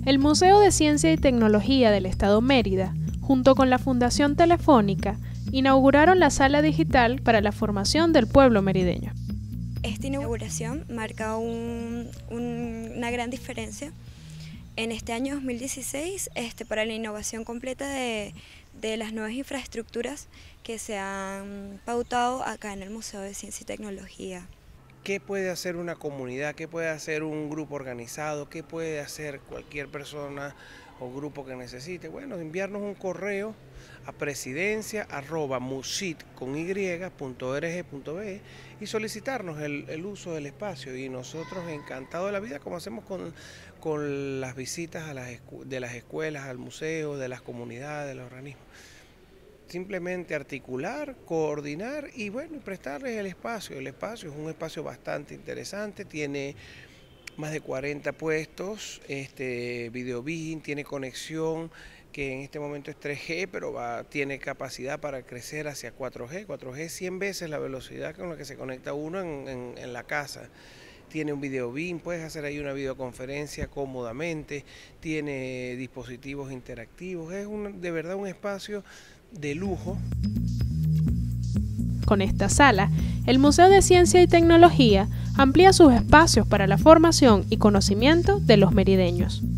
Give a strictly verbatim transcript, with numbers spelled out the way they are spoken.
El Museo de Ciencia y Tecnología del Estado Mérida, junto con la Fundación Telefónica, inauguraron la sala digital para la formación del pueblo merideño. Esta inauguración marca un, un, una gran diferencia en este año dos mil dieciséis este, para la innovación completa de, de las nuevas infraestructuras que se han pautado acá en el Museo de Ciencia y Tecnología. ¿Qué puede hacer una comunidad? ¿Qué puede hacer un grupo organizado? ¿Qué puede hacer cualquier persona o grupo que necesite? Bueno, enviarnos un correo a presidencia arroba musit con y punto org punto be y solicitarnos el, el uso del espacio, y nosotros encantados de la vida, como hacemos con, con las visitas a las, de las escuelas al museo, de las comunidades, de los organismos. Simplemente articular, coordinar y bueno, prestarles el espacio. El espacio es un espacio bastante interesante, tiene más de cuarenta puestos, este, video beam, tiene conexión que en este momento es tres G, pero va, tiene capacidad para crecer hacia cuatro G, cuatro G cien veces la velocidad con la que se conecta uno en, en, en la casa. Tiene un video beam, puedes hacer ahí una videoconferencia cómodamente, tiene dispositivos interactivos, es un, de verdad un espacio de lujo. Con esta sala, el Museo de Ciencia y Tecnología amplía sus espacios para la formación y conocimiento de los merideños.